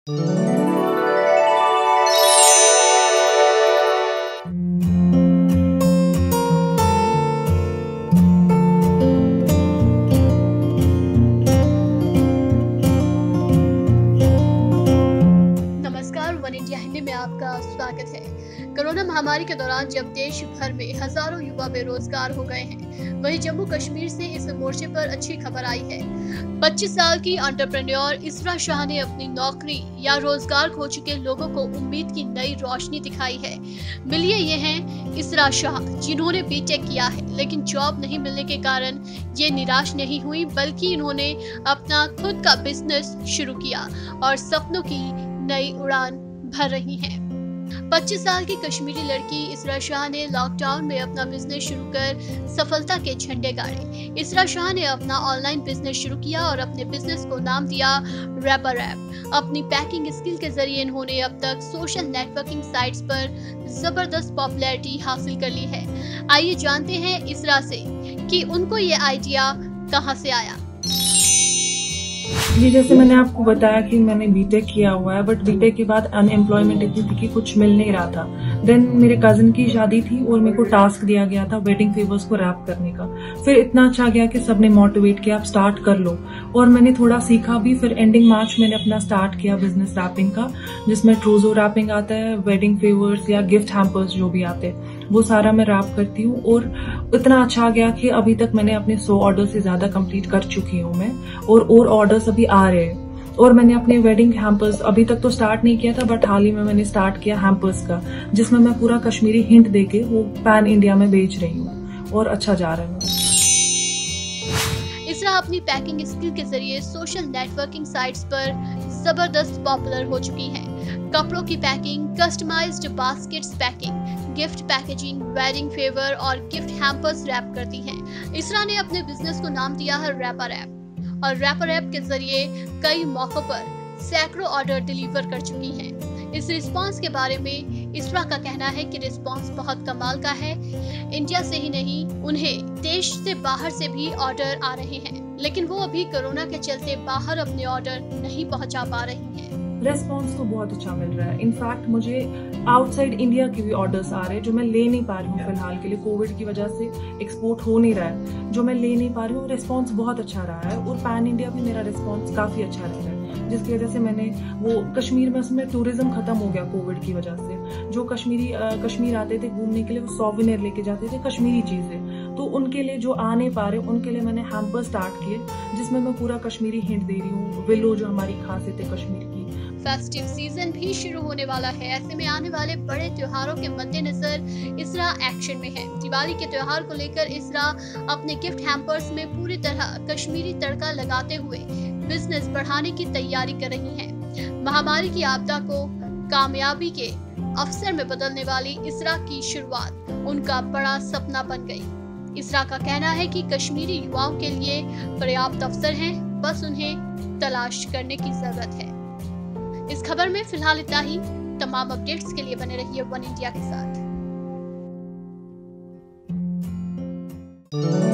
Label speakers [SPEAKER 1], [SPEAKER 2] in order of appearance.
[SPEAKER 1] नमस्कार, one India Hindi में आपका स्वागत है। कोरोना महामारी के दौरान जब देश भर में हजारों युवा बेरोजगार हो गए हैं, वहीं जम्मू कश्मीर से इस मोर्चे पर अच्छी खबर आई है। 25 साल की एंटरप्रेन्योर इसरा शाह ने अपनी नौकरी या रोजगार खो चुके लोगों को उम्मीद की नई रोशनी दिखाई है। मिलिए ये हैं इसरा शाह, जिन्होंने बीटेक किया है लेकिन जॉब नहीं मिलने के कारण ये निराश नहीं हुई, बल्कि इन्होंने अपना खुद का बिजनेस शुरू किया और सपनों की नई उड़ान भर रही हैं। 25 साल की कश्मीरी लड़की इसरा शाह ने लॉकडाउन में अपना बिजनेस शुरू कर सफलता के झंडे गाड़े। इसरा शाह ने अपना ऑनलाइन बिजनेस शुरू किया और अपने बिजनेस को नाम दिया रैपर ऐप। अपनी पैकिंग स्किल के जरिए इन्होंने अब तक सोशल नेटवर्किंग साइट्स पर जबरदस्त पॉपुलैरिटी हासिल कर ली है। आइए जानते हैं इसरा से कि उनको ये आइडिया कहां से आया।
[SPEAKER 2] जी, जैसे मैंने आपको बताया कि मैंने बीटेक किया हुआ है, बट बीटेक के बाद अनएम्प्लॉयमेंट इतनी थी कि कुछ मिल नहीं रहा था। देन मेरे कजिन की शादी थी और मेरे को टास्क दिया गया था वेडिंग फेवर्स को रैप करने का। फिर इतना अच्छा गया कि सबने मोटिवेट किया, आप स्टार्ट कर लो, और मैंने थोड़ा सीखा भी। फिर एंडिंग मार्च मैंने अपना स्टार्ट किया बिजनेस रैपिंग का, जिसमें ट्रोजो रैपिंग आता है, वेडिंग फेवर्स या गिफ्ट हैम्पर्स जो भी आते हैं वो सारा मैं रैप करती हूँ। और इतना अच्छा गया कि अभी तक मैंने अपने 100 ऑर्डर से ज्यादा कंप्लीट कर चुकी हूँ मैं, और ऑर्डर्स अभी आ रहे हैं। और मैंने अपने वेडिंग हैम्पर्स अभी तक तो स्टार्ट नहीं किया था, बट हाल ही में मैंने स्टार्ट किया हैम्पर्स का, जिसमें मैं पूरा कश्मीरी हिंट देके वो पैन इंडिया में बेच रही हूँ और अच्छा जा रहा है।
[SPEAKER 1] इसरा अपनी पैकिंग स्किल के जरिए सोशल नेटवर्किंग साइट्स पर जबरदस्त पॉपुलर हो चुकी हैं। कपड़ों की packing, customised baskets packing, gift packaging, wedding favour और गिफ्ट हैम्पर्स रैप करती हैं। इसरा ने अपने बिजनेस को नाम दिया है रैपर ऐप, और रैपर ऐप के जरिए कई मौकों पर सैकड़ों ऑर्डर डिलीवर कर चुकी हैं। इस रिस्पांस के बारे में इसरा का कहना है कि रिस्पांस बहुत कमाल का है। इंडिया से ही नहीं, उन्हें देश से बाहर से भी ऑर्डर आ रहे हैं, लेकिन वो अभी कोरोना के चलते बाहर अपने ऑर्डर नहीं पहुंचा पा रही हैं।
[SPEAKER 2] रेस्पॉन्स तो बहुत अच्छा मिल रहा है। इनफैक्ट मुझे आउटसाइड इंडिया के भी ऑर्डर्स आ रहे हैं जो मैं ले नहीं पा रही हूँ फिलहाल के लिए। कोविड की वजह से एक्सपोर्ट हो नहीं रहा है, जो मैं ले नहीं पा रही हूँ। रिस्पॉन्स बहुत अच्छा रहा है, और पैन इंडिया भी मेरा रिस्पॉन्स काफी अच्छा रहा है, जिसकी वजह से मैंने वो कश्मीर में, उसमें टूरिज्म खत्म हो गया कोविड की वजह से। जो कश्मीर आते थे घूमने के लिए, वो सॉवेनियर लेके जाते थे कश्मीरी चीजें, तो उनके लिए जो आ नहीं पा रहे उनके लिए मैंने हैम्पर स्टार्ट किए, जिसमें मैं पूरा कश्मीरी हिंट दे रही हूँ। विलो जो हमारी खासियत है कश्मीर की।
[SPEAKER 1] फेस्टिव सीजन भी शुरू होने वाला है, ऐसे में आने वाले बड़े त्योहारों के मद्देनजर इसरा एक्शन में है। दिवाली के त्योहार को लेकर इसरा अपने गिफ्ट हैम्पर्स में पूरी तरह कश्मीरी तड़का लगाते हुए बिजनेस बढ़ाने की तैयारी कर रही हैं। महामारी की आपदा को कामयाबी के अवसर में बदलने वाली इसरा की शुरुआत उनका बड़ा सपना बन गई। इसरा का कहना है कि कश्मीरी युवाओं के लिए पर्याप्त अवसर हैं, बस उन्हें तलाश करने की जरूरत है। इस खबर में फिलहाल इतना ही। तमाम अपडेट्स के लिए बने रहिए वन इंडिया के साथ।